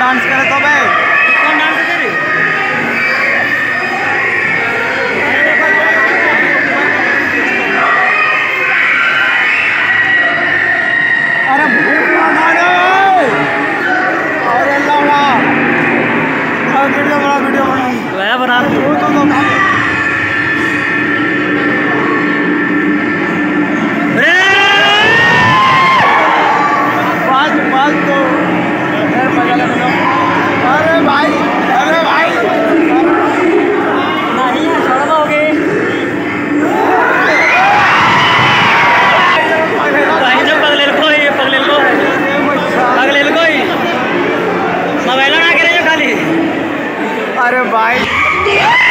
Dance करे तो भाई कौन डांस करे? अरे भूख लगा रे। अरे लगा वीडियो बना वह बना अरे भाई नहीं है, छोड़ दोगे भाई जो पगलेल को मोबाइल ना करे जो खाली। अरे भाई